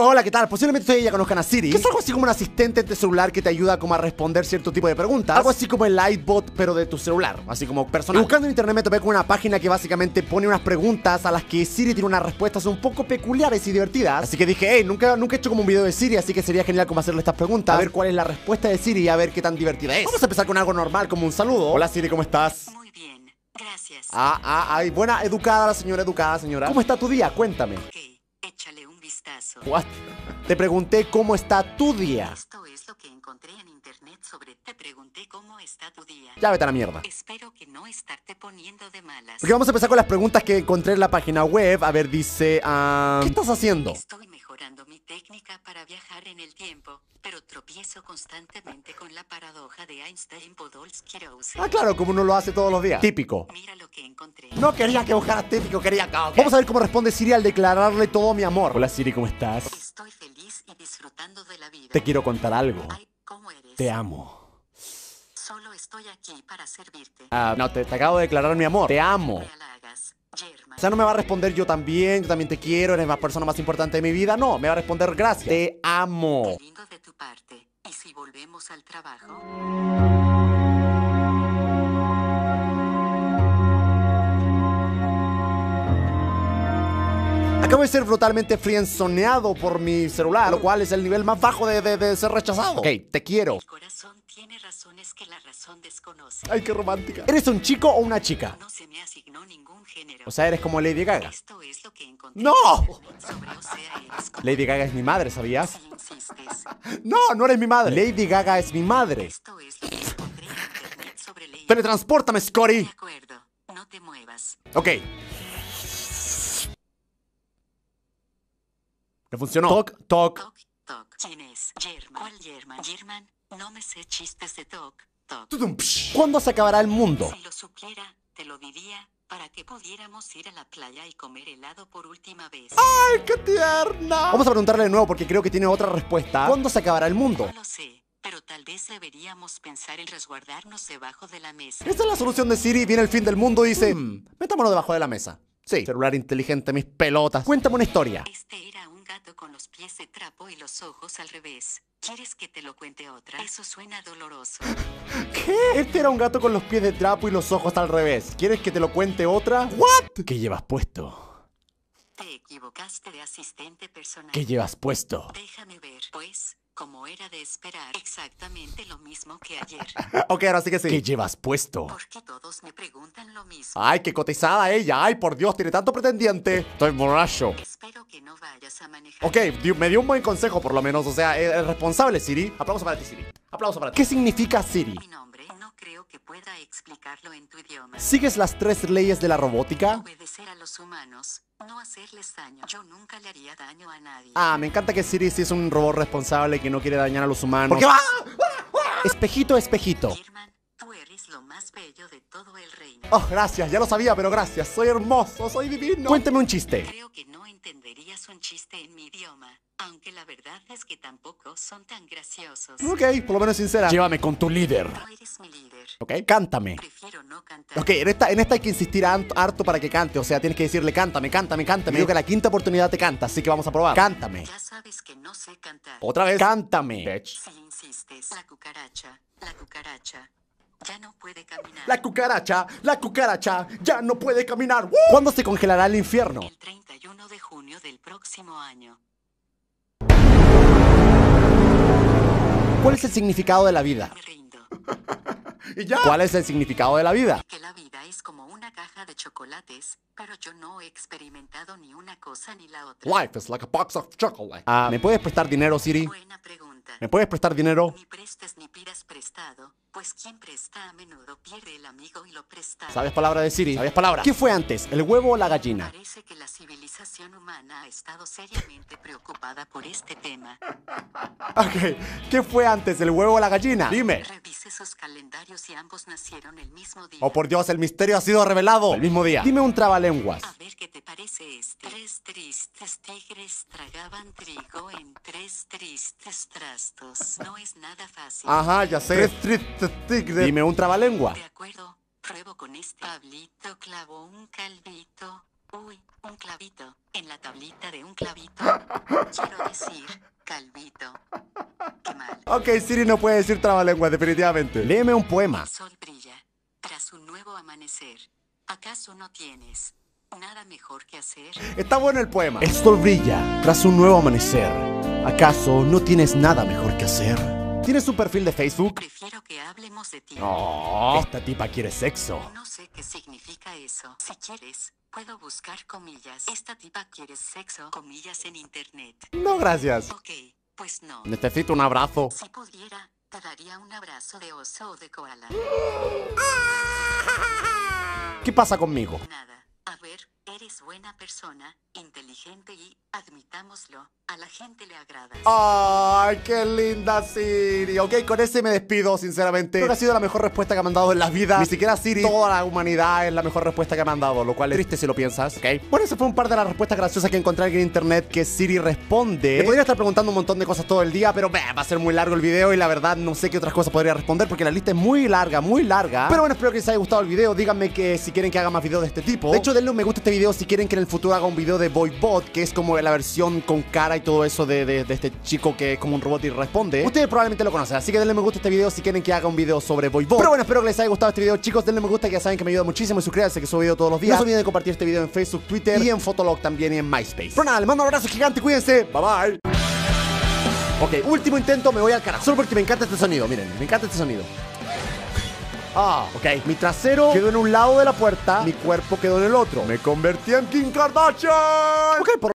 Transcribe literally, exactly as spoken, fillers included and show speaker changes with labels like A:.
A: Hola, ¿qué tal? Posiblemente ustedes ya conozcan a Siri, que es algo así como un asistente de celular que te ayuda como a responder cierto tipo de preguntas. Algo así como el Lightbot, pero de tu celular, así como personal. Y buscando en internet me topé con una página que básicamente pone unas preguntas a las que Siri tiene unas respuestas un poco peculiares y divertidas. Así que dije, hey, nunca, nunca he hecho como un video de Siri, así que sería genial como hacerle estas preguntas, a ver cuál es la respuesta de Siri y a ver qué tan divertida es. Vamos a empezar con algo normal, como un saludo. Hola Siri, ¿cómo estás?
B: Muy bien, gracias.
A: Ah, ah, ay, buena, educada la señora, educada señora. ¿Cómo está tu día? Cuéntame.
B: Ok, échale un vistazo.
A: What? Te pregunté cómo está tu día.
B: Esto es lo que encontré en internet sobre te pregunté cómo está tu día.
A: Ya vete a la mierda.
B: Espero que no estarte poniendo de malas.
A: Porque vamos a empezar con las preguntas que encontré en la página web. A ver, dice, ah, ¿qué estás haciendo?
B: Estoy mejorando mi técnica para viajar en el tiempo, pero tropiezo constantemente con la paradoja de Einstein-Podolsky-Rosen.
A: Ah, claro, como uno lo hace todos los días. Típico.
B: Mira lo que encontré.
A: No quería que buscaras típico, quería que... Vamos a ver cómo responde Siri al declararle todo mi amor. Hola Siri, ¿cómo estás?
B: Estoy feliz y disfrutando de la vida.
A: Te quiero contar algo.
B: Ay, ¿cómo eres?
A: Te amo.
B: Solo estoy aquí para servirte.
A: Ah, no, te, te acabo de declarar mi amor. Te amo.
B: Me halagas, German.
A: O sea, no me va a responder yo también, yo también te quiero, eres la persona más importante de mi vida. No, me va a responder gracias. Te amo.
B: Qué lindo de tu parte. ¿Y si volvemos al trabajo?
A: Acabo de ser brutalmente frienzoneado por mi celular, lo cual es el nivel más bajo de, de, de ser rechazado. Ok, te quiero.
B: El corazón tiene razones que la razón desconoce.
A: Ay, qué romántica. ¿Eres un chico o una chica?
B: No se me asignó ningún género.
A: O sea, eres como Lady Gaga.
B: Esto es lo que encontré.
A: ¡No!
B: en internet sobre, o sea, eres como-
A: Lady Gaga es mi madre, ¿sabías?
B: Si insistes.
A: No, no eres mi madre. Lady Gaga es mi madre.
B: Esto es lo que encontré en internet sobre ley.
A: Teletranspórtame, Scotty.
B: De acuerdo. No te muevas.
A: Ok. ¿Le funcionó? Toc, toc.
B: Toc, toc. ¿Quién es? German. ¿Cuál German? German. No me sé chistes de toc, toc.
A: Tudum, psh. ¿Cuándo se acabará el mundo?
B: Si lo supiera, te lo diría para que pudiéramos ir a la playa y comer helado por última vez.
A: ¡Ay, qué tierna! Vamos a preguntarle de nuevo porque creo que tiene otra respuesta. ¿Cuándo se acabará el mundo?
B: No lo sé, pero tal vez deberíamos pensar en resguardarnos debajo de la mesa.
A: Esta es la solución de Siri. Viene el fin del mundo y dice, hmm, metámonos debajo de la mesa. Sí. Celular inteligente, mis pelotas. Cuéntame una historia.
B: Este era un gato con los pies de trapo y los ojos al revés. ¿Quieres que te lo cuente otra? Eso suena doloroso.
A: ¿Qué? Este era un gato con los pies de trapo y los ojos al revés. ¿Quieres que te lo cuente otra? ¿What? ¿Qué llevas puesto?
B: Te equivocaste de asistente personal.
A: ¿Qué llevas puesto?
B: Déjame ver, pues, como era de esperar, exactamente lo mismo que ayer.
A: Ok, ahora sí que sí. ¿Qué llevas puesto?
B: Porque todos me preguntan lo mismo.
A: Ay, qué cotizada ella. Ay, por Dios, tiene tanto pretendiente. Estoy borracho.
B: Espero que no vayas a manejar.
A: Ok, di- me dio un buen consejo por lo menos. O sea, es es responsable, Siri. Aplauso para ti, Siri. Aplauso para ti. ¿Qué significa Siri?
B: Mi nombre no creo que pueda explicarlo en tu idioma.
A: ¿Sigues las tres leyes de la robótica?
B: Obedecer a los humanos, no hacerles daño. Yo nunca le haría daño a nadie.
A: Ah, me encanta que Siri sí es un robot responsable que no quiere dañar a los humanos. ¿Por qué va? Espejito, espejito.
B: German, tú eres lo más bello de todo el reino.
A: Oh, gracias, ya lo sabía, pero gracias. Soy hermoso, soy divino. Cuéntame un chiste.
B: Creo que no entenderías un chiste en mi idioma, aunque la verdad es que tampoco son tan graciosos.
A: Ok, por lo menos sincera. Llévame con tu líder.
B: No eres mi líder.
A: Ok, cántame.
B: Prefiero no cantar.
A: Ok, en esta, en esta hay que insistir han- harto para que cante. O sea, tienes que decirle cántame, cántame, cántame. Creo que a la quinta oportunidad te canta, así que vamos a probar. Cántame.
B: Ya sabes que no sé cantar.
A: Otra vez. Cántame. Bitch.
B: Si insistes, la cucaracha, la cucaracha, ya no puede caminar.
A: La cucaracha, la cucaracha, ya no puede caminar. ¡Woo! ¿Cuándo se congelará el infierno?
B: El treinta y uno de junio del próximo año.
A: ¿Cuál es el significado de la vida?
B: Me rindo.
A: ¿Y ya? ¿Cuál es el significado de la vida?
B: Que la vida es como una caja de chocolates, pero yo no he experimentado ni una cosa ni la otra.
A: Life is like a box of chocolate. Ah, ¿me puedes prestar dinero, Siri?
B: Buena pregunta.
A: ¿Me puedes prestar dinero?
B: Ni prestes ni pidas prestado, pues quien presta a menudo pierde el amigo y lo presta.
A: ¿Sabes palabra de Siri? ¿Sabes palabra? ¿Qué fue antes, el huevo o la gallina?
B: Parece que la civilización humana ha estado seriamente preocupada por este tema.
A: Ok, ¿qué fue antes, el huevo o la gallina? Dime.
B: Revise sus calendarios y ambos nacieron el mismo día.
A: Oh, por Dios, el misterio ha sido revelado. El mismo día. Dime un trabalenguas.
B: A ver qué te parece este. Tres tristes tigres tragaban trigo en tres tristes trastos. No es nada fácil.
A: Ajá, ya sé. Tres tristes tigres. Dime un trabalengua.
B: De acuerdo, pruebo con este. Pablito clavó un calvito Uy, un clavito. En la tablita de un clavito. Quiero decir, calvito. Qué mal.
A: Ok, Siri no puede decir trabalenguas, definitivamente. Léeme un poema.
B: El sol brilla tras un nuevo amanecer. ¿Acaso no tienes nada mejor que hacer?
A: Está bueno el poema. El sol brilla tras un nuevo amanecer. ¿Acaso no tienes nada mejor que hacer? ¿Tienes un perfil de Facebook?
B: Prefiero que hablemos de ti.
A: Oh, esta tipa quiere sexo.
B: No sé qué significa eso. Si quieres, puedo buscar comillas. Esta tipa quiere sexo, comillas en internet.
A: No, gracias.
B: Ok, pues no.
A: Necesito un abrazo.
B: Si pudiera, te daría un abrazo de oso o de koala.
A: ¿Qué pasa conmigo?
B: Nada. A ver, eres buena persona, inteligente y, admitámoslo, a la gente le agrada.
A: ¡Ay, qué linda Siri! Ok, con ese me despido, sinceramente. Creo que ha sido la mejor respuesta que me han dado en la vida. Ni siquiera Siri, toda la humanidad es la mejor respuesta que me han dado, lo cual es triste si lo piensas, ¿ok? Bueno, ese fue un par de las respuestas graciosas que encontré aquí en internet que Siri responde. Me podría estar preguntando un montón de cosas todo el día, pero bah, va a ser muy largo el video y la verdad no sé qué otras cosas podría responder porque la lista es muy larga, muy larga. Pero bueno, espero que les haya gustado el video. Díganme que si quieren que haga más videos de este tipo. De hecho, denle un me gusta a este video si quieren que en el futuro haga un video de VoidBot, que es como la versión con cara y todo eso de, de, de este chico que es como un robot y responde. Ustedes probablemente lo conocen, así que denle me gusta a este video si quieren que haga un video sobre VoidBot. Pero bueno, espero que les haya gustado este video, chicos. Denle me gusta, que ya saben que me ayuda muchísimo, y suscríbanse que subo video todos los días. No se olviden de compartir este video en Facebook, Twitter y en Fotolog también y en MySpace. Pero nada, les mando un abrazo gigante, cuídense. Bye bye. Ok, último intento, me voy al carajo. Solo porque me encanta este sonido, miren, me encanta este sonido. Ah, ok. Mi trasero quedó en un lado de la puerta, mi cuerpo quedó en el otro. Me convertí en Kim Kardashian. Ok, por